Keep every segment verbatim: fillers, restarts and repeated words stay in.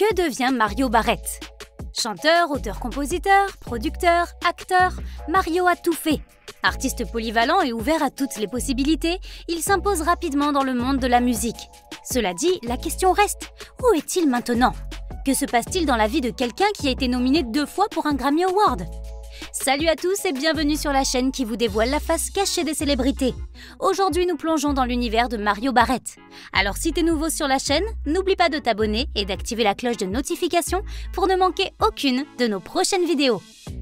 Que devient Mario Barrett? Chanteur, auteur-compositeur, producteur, acteur, Mario a tout fait. Artiste polyvalent et ouvert à toutes les possibilités, il s'impose rapidement dans le monde de la musique. Cela dit, la question reste, où est-il maintenant? Que se passe-t-il dans la vie de quelqu'un qui a été nominé deux fois pour un Grammy Award? Salut à tous et bienvenue sur la chaîne qui vous dévoile la face cachée des célébrités. Aujourd'hui, nous plongeons dans l'univers de Mario Barrett. Alors si t'es nouveau sur la chaîne, n'oublie pas de t'abonner et d'activer la cloche de notification pour ne manquer aucune de nos prochaines vidéos.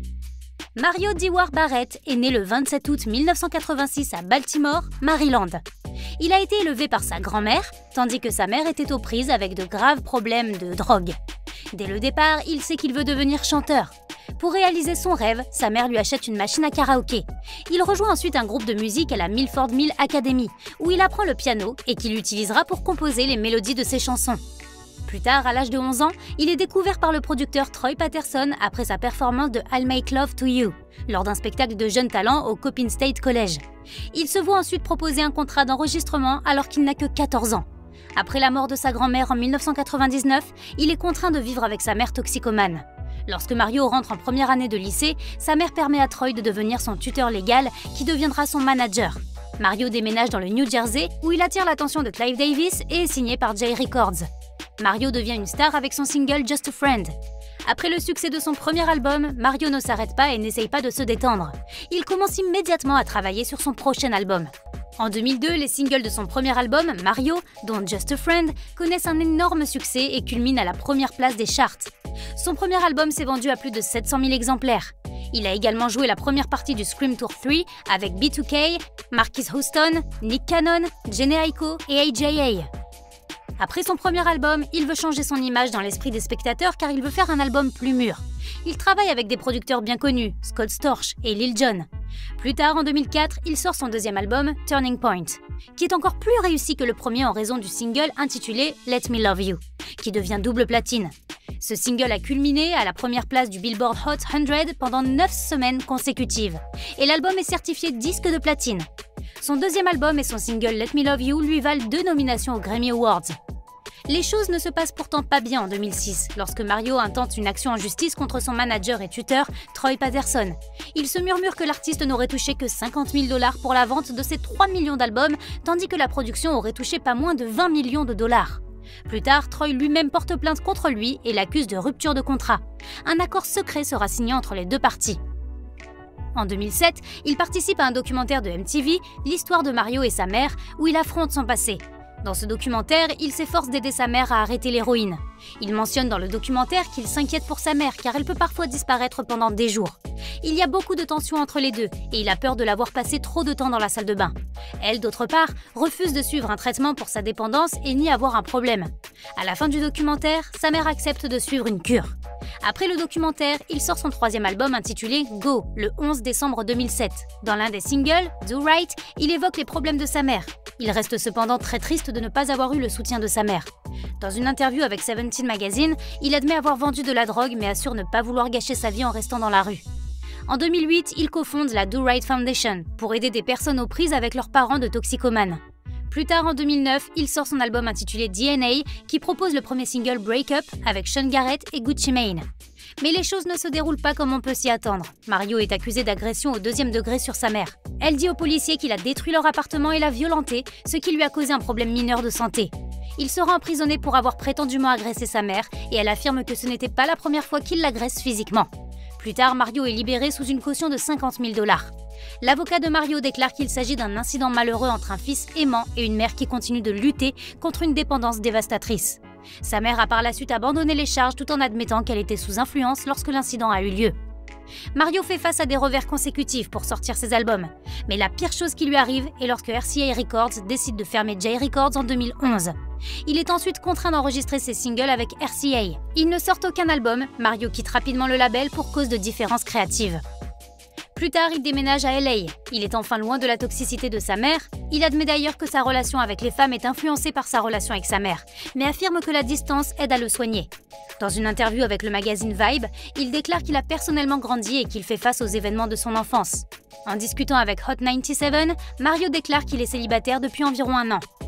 Mario Dewar Barrett est né le vingt-sept août mille neuf cent quatre-vingt-six à Baltimore, Maryland. Il a été élevé par sa grand-mère, tandis que sa mère était aux prises avec de graves problèmes de drogue. Dès le départ, il sait qu'il veut devenir chanteur. Pour réaliser son rêve, sa mère lui achète une machine à karaoké. Il rejoint ensuite un groupe de musique à la Milford Mill Academy, où il apprend le piano et qu'il utilisera pour composer les mélodies de ses chansons. Plus tard, à l'âge de onze ans, il est découvert par le producteur Troy Patterson après sa performance de I'll Make Love to You, lors d'un spectacle de jeunes talents au Coppin State College. Il se voit ensuite proposer un contrat d'enregistrement alors qu'il n'a que quatorze ans. Après la mort de sa grand-mère en mille neuf cent quatre-vingt-dix-neuf, il est contraint de vivre avec sa mère toxicomane. Lorsque Mario rentre en première année de lycée, sa mère permet à Troy de devenir son tuteur légal qui deviendra son manager. Mario déménage dans le New Jersey où il attire l'attention de Clive Davis et est signé par J Records. Mario devient une star avec son single Just a Friend. Après le succès de son premier album, Mario ne s'arrête pas et n'essaye pas de se détendre. Il commence immédiatement à travailler sur son prochain album. En deux mille deux, les singles de son premier album, Mario, dont Just a Friend, connaissent un énorme succès et culminent à la première place des charts. Son premier album s'est vendu à plus de sept cent mille exemplaires. Il a également joué la première partie du Scream Tour trois avec B deux K, Marquis Houston, Nick Cannon, Jhené Aiko et A J A. Après son premier album, il veut changer son image dans l'esprit des spectateurs car il veut faire un album plus mûr. Il travaille avec des producteurs bien connus, Scott Storch et Lil Jon. Plus tard, en deux mille quatre, il sort son deuxième album, Turning Point, qui est encore plus réussi que le premier en raison du single intitulé Let Me Love You, qui devient double platine. Ce single a culminé à la première place du Billboard Hot cent pendant neuf semaines consécutives, et l'album est certifié disque de platine. Son deuxième album et son single Let Me Love You lui valent deux nominations aux Grammy Awards. Les choses ne se passent pourtant pas bien en deux mille six, lorsque Mario intente une action en justice contre son manager et tuteur, Troy Patterson. Il se murmure que l'artiste n'aurait touché que cinquante mille dollars pour la vente de ses trois millions d'albums, tandis que la production aurait touché pas moins de vingt millions de dollars. Plus tard, Troy lui-même porte plainte contre lui et l'accuse de rupture de contrat. Un accord secret sera signé entre les deux parties. En deux mille sept, il participe à un documentaire de M T V, L'histoire de Mario et sa mère, où il affronte son passé. Dans ce documentaire, il s'efforce d'aider sa mère à arrêter l'héroïne. Il mentionne dans le documentaire qu'il s'inquiète pour sa mère car elle peut parfois disparaître pendant des jours. Il y a beaucoup de tensions entre les deux et il a peur de l'avoir passé trop de temps dans la salle de bain. Elle, d'autre part, refuse de suivre un traitement pour sa dépendance et nie avoir un problème. À la fin du documentaire, sa mère accepte de suivre une cure. Après le documentaire, il sort son troisième album intitulé Go, le onze décembre deux mille sept. Dans l'un des singles, Do Right, il évoque les problèmes de sa mère. Il reste cependant très triste de ne pas avoir eu le soutien de sa mère. Dans une interview avec Seventeen Magazine, il admet avoir vendu de la drogue mais assure ne pas vouloir gâcher sa vie en restant dans la rue. En deux mille huit, il cofonde la Do Right Foundation pour aider des personnes aux prises avec leurs parents de toxicomanes. Plus tard, en deux mille neuf, il sort son album intitulé D N A qui propose le premier single Break Up avec Sean Garrett et Gucci Mane. Mais les choses ne se déroulent pas comme on peut s'y attendre. Mario est accusé d'agression au deuxième degré sur sa mère. Elle dit aux policiers qu'il a détruit leur appartement et l'a violenté, ce qui lui a causé un problème mineur de santé. Il sera emprisonné pour avoir prétendument agressé sa mère et elle affirme que ce n'était pas la première fois qu'il l'agresse physiquement. Plus tard, Mario est libéré sous une caution de cinquante mille dollars. L'avocat de Mario déclare qu'il s'agit d'un incident malheureux entre un fils aimant et une mère qui continue de lutter contre une dépendance dévastatrice. Sa mère a par la suite abandonné les charges tout en admettant qu'elle était sous influence lorsque l'incident a eu lieu. Mario fait face à des revers consécutifs pour sortir ses albums, mais la pire chose qui lui arrive est lorsque R C A Records décide de fermer J Records en deux mille onze. Il est ensuite contraint d'enregistrer ses singles avec R C A. Il ne sort aucun album, Mario quitte rapidement le label pour cause de différences créatives. Plus tard, il déménage à L A. Il est enfin loin de la toxicité de sa mère. Il admet d'ailleurs que sa relation avec les femmes est influencée par sa relation avec sa mère, mais affirme que la distance aide à le soigner. Dans une interview avec le magazine Vibe, il déclare qu'il a personnellement grandi et qu'il fait face aux événements de son enfance. En discutant avec Hot quatre-vingt-dix-sept, Mario déclare qu'il est célibataire depuis environ un an.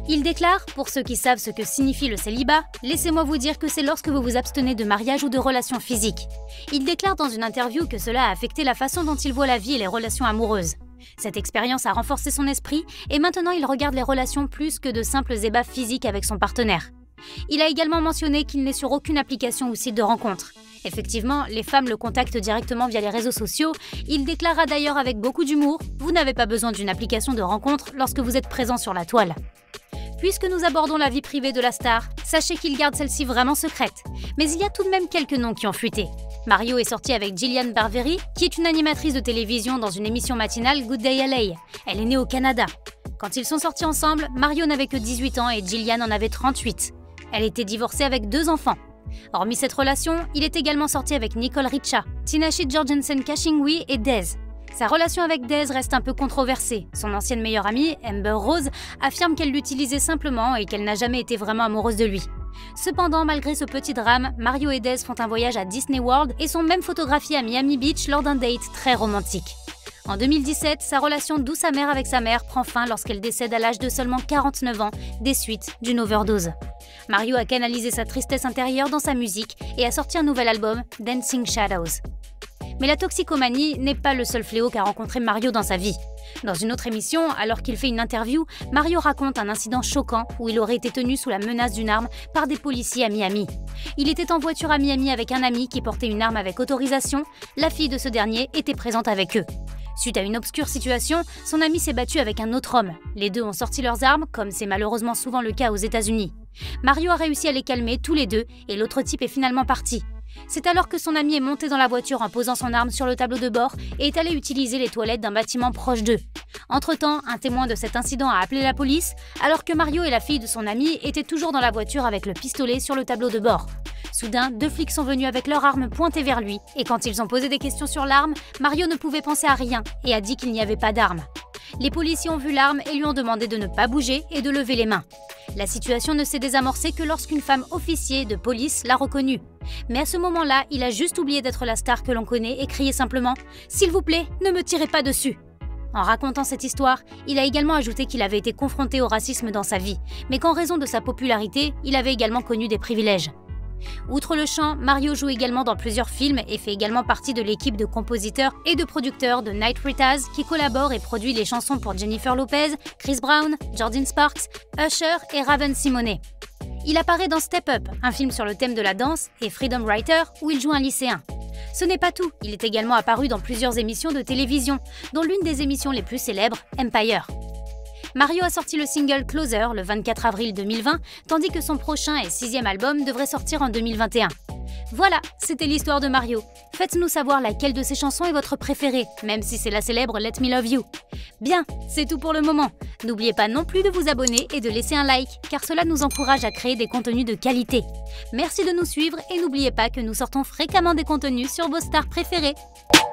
Il déclare, pour ceux qui savent ce que signifie le célibat, laissez-moi vous dire que c'est lorsque vous vous abstenez de mariage ou de relations physiques. Il déclare dans une interview que cela a affecté la façon dont il voit la vie et les relations amoureuses. Cette expérience a renforcé son esprit et maintenant il regarde les relations plus que de simples ébats physiques avec son partenaire. Il a également mentionné qu'il n'est sur aucune application ou site de rencontre. Effectivement, les femmes le contactent directement via les réseaux sociaux. Il déclara d'ailleurs avec beaucoup d'humour « Vous n'avez pas besoin d'une application de rencontre lorsque vous êtes présent sur la toile ». Puisque nous abordons la vie privée de la star, sachez qu'il garde celle-ci vraiment secrète. Mais il y a tout de même quelques noms qui ont fuité. Mario est sorti avec Jillian Barberie, qui est une animatrice de télévision dans une émission matinale Good Day L A. Elle est née au Canada. Quand ils sont sortis ensemble, Mario n'avait que dix-huit ans et Jillian en avait trente-huit. Elle était divorcée avec deux enfants. Hormis cette relation, il est également sorti avec Nicole Richa, Tinashe Jorgensen Kashingwi et Dez. Sa relation avec Dez reste un peu controversée. Son ancienne meilleure amie, Amber Rose, affirme qu'elle l'utilisait simplement et qu'elle n'a jamais été vraiment amoureuse de lui. Cependant, malgré ce petit drame, Mario et Dez font un voyage à Disney World et sont même photographiés à Miami Beach lors d'un date très romantique. En deux mille dix-sept, sa relation douce amère avec sa mère prend fin lorsqu'elle décède à l'âge de seulement quarante-neuf ans des suites d'une overdose. Mario a canalisé sa tristesse intérieure dans sa musique et a sorti un nouvel album, Dancing Shadows. Mais la toxicomanie n'est pas le seul fléau qu'a rencontré Mario dans sa vie. Dans une autre émission, alors qu'il fait une interview, Mario raconte un incident choquant où il aurait été tenu sous la menace d'une arme par des policiers à Miami. Il était en voiture à Miami avec un ami qui portait une arme avec autorisation. La fille de ce dernier était présente avec eux. Suite à une obscure situation, son ami s'est battu avec un autre homme. Les deux ont sorti leurs armes, comme c'est malheureusement souvent le cas aux États-Unis. Mario a réussi à les calmer tous les deux et l'autre type est finalement parti. C'est alors que son ami est monté dans la voiture en posant son arme sur le tableau de bord et est allé utiliser les toilettes d'un bâtiment proche d'eux. Entre-temps, un témoin de cet incident a appelé la police, alors que Mario et la fille de son ami étaient toujours dans la voiture avec le pistolet sur le tableau de bord. Soudain, deux flics sont venus avec leurs armes pointées vers lui, et quand ils ont posé des questions sur l'arme, Mario ne pouvait penser à rien et a dit qu'il n'y avait pas d'arme. Les policiers ont vu l'arme et lui ont demandé de ne pas bouger et de lever les mains. La situation ne s'est désamorcée que lorsqu'une femme officier de police l'a reconnu. Mais à ce moment-là, il a juste oublié d'être la star que l'on connaît et crié simplement « S'il vous plaît, ne me tirez pas dessus !» En racontant cette histoire, il a également ajouté qu'il avait été confronté au racisme dans sa vie, mais qu'en raison de sa popularité, il avait également connu des privilèges. Outre le chant, Mario joue également dans plusieurs films et fait également partie de l'équipe de compositeurs et de producteurs de Night Ritas qui collabore et produit les chansons pour Jennifer Lopez, Chris Brown, Jordin Sparks, Usher et Raven Simone. Il apparaît dans Step Up, un film sur le thème de la danse, et Freedom Writer, où il joue un lycéen. Ce n'est pas tout, il est également apparu dans plusieurs émissions de télévision, dont l'une des émissions les plus célèbres, Empire. Mario a sorti le single Closer le vingt-quatre avril deux mille vingt, tandis que son prochain et sixième album devrait sortir en deux mille vingt et un. Voilà, c'était l'histoire de Mario. Faites-nous savoir laquelle de ses chansons est votre préférée, même si c'est la célèbre Let Me Love You. Bien, c'est tout pour le moment. N'oubliez pas non plus de vous abonner et de laisser un like, car cela nous encourage à créer des contenus de qualité. Merci de nous suivre et n'oubliez pas que nous sortons fréquemment des contenus sur vos stars préférées.